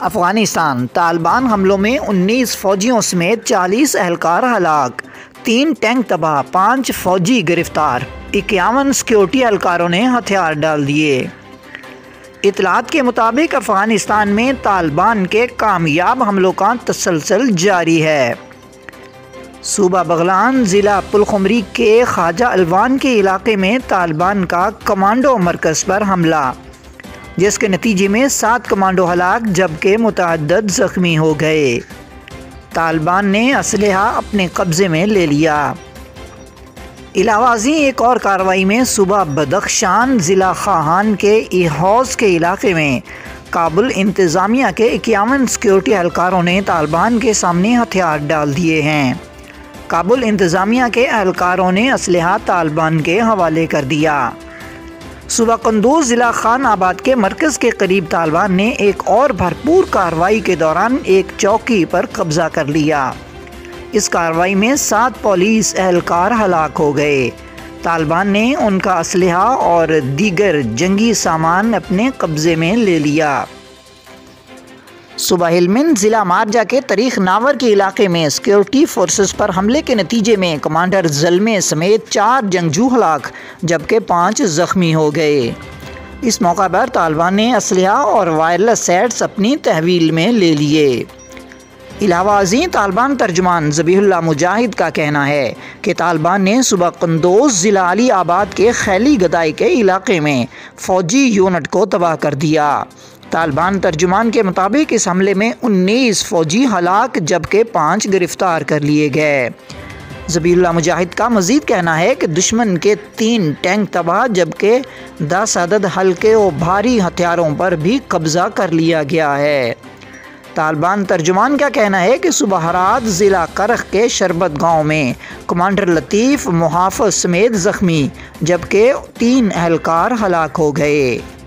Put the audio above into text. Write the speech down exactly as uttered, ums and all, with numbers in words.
अफ़गानिस्तान तालिबान हमलों में उन्नीस फ़ौजियों समेत चालीस एहलकार हलाक, तीन टैंक तबाह, पाँच फ़ौजी गिरफ्तार, इक्यावन सिक्योरिटी एहलकारों ने हथियार डाल दिए। इतलात के मुताबिक अफ़गानिस्तान में तालिबान के कामयाब हमलों का तसलसल जारी है। सूबा बगलान ज़िला पुलखुमरी के ख्वाजा अलवान के इलाके में तालिबान का कमांडो मरकज़ पर हमला, जिसके नतीजे में सात कमांडो हलाक जबकि मुतअद्दिद ज़ख्मी हो गए। तालिबान ने असलहा अपने कब्ज़े में ले लिया। इलावाज़ी एक और कार्रवाई में सुबह बदख्शान ज़िला खाहान के इहौज़ के इलाके में काबुल इंतज़ामिया के इक्यावन सिक्योरिटी एहलकारों ने तालिबान के सामने हथियार डाल दिए हैं। काबुल इंतज़ामिया के एहलकारों ने असलहा तालिबान के हवाले कर दिया। सुबह कंदूज ज़िला खान आबाद के मरकज़ के करीब तालिबान ने एक और भरपूर कार्रवाई के दौरान एक चौकी पर कब्ज़ा कर लिया। इस कार्रवाई में सात पुलिस एहलकार हलाक हो गए। तालिबान ने उनका असलहा और दीगर जंगी सामान अपने कब्ज़े में ले लिया। सुबह हेलमंद ज़िला मारजा के तरीख नावर के इलाके में सिक्योरिटी फोर्सेस पर हमले के नतीजे में कमांडर जलमे समेत चार जंगजू हलाक जबकि पाँच ज़ख्मी हो गए। इस मौका पर तालिबान ने असलहा और वायरलेस सेट्स अपनी तहवील में ले लिए। इलावाज़ी तालिबान तर्जुमान ज़बीहुल्लाह मुजाहिद का कहना है कि तालिबान ने सुबह कंदोज ज़िला अली आबाद के खैली गदाई के इलाके में फ़ौजी यूनिट को तबाह कर दिया। तालिबान तर्जुमान के मुताबिक इस हमले में उन्नीस फ़ौजी हलाक जबकि पाँच गिरफ्तार कर लिए गए। ज़बीहुल्लाह मुजाहिद का मज़ीद कहना है कि दुश्मन के तीन टैंक तबाह जबकि दस अदद हल्के और भारी हथियारों पर भी कब्ज़ा कर लिया गया है। तालिबान तर्जुमान का कहना है कि सुबह हरात ज़िला करख के शरबत गांव में कमांडर लतीफ़ मुहाफ़िज़ समेत ज़ख्मी जबकि तीन एहलकार हलाक हो गए।